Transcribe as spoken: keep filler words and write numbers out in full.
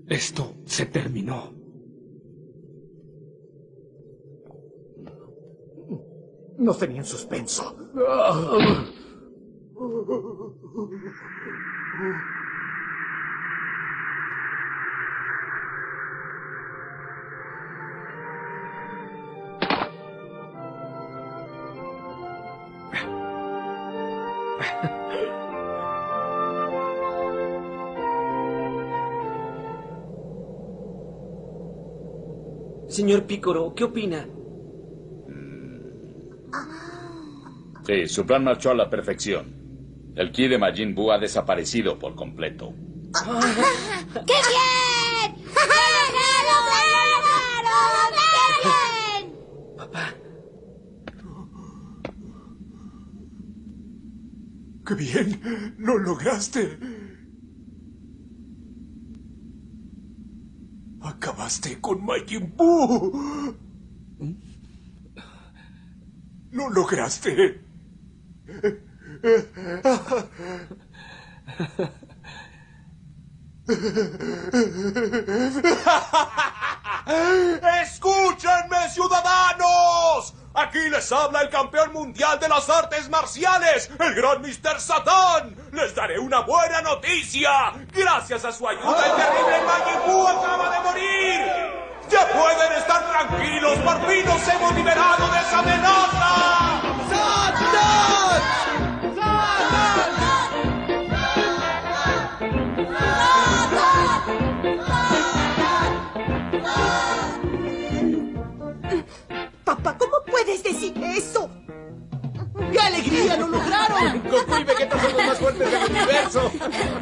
Esto se terminó. Nos tenía en suspenso. Señor Pícoro, ¿qué opina? Sí, su plan marchó a la perfección. El ki de Majin Buu ha desaparecido por completo. ¡Qué bien! ¡Lo lograron! ¡Lo lograron! ¡Qué bien! Papá. ¡Qué bien! ¡Lo lograste! Acabaste con Majin Buu. ¡Lo lograste! ¡Escúchenme, ciudadanos! Aquí les habla el campeón mundial de las artes marciales, el gran mister Satán. Les daré una buena noticia. Gracias a su ayuda, el terrible Majin Buu acaba de morir. ¡Ya pueden estar tranquilos! ¡Por fin nos hemos liberado de esa amenaza! ¡Satán! Papá, ¿cómo puedes decir eso? ¡Qué alegría! ¡Lo lograron! Goku y Vegeta son los más fuertes del universo.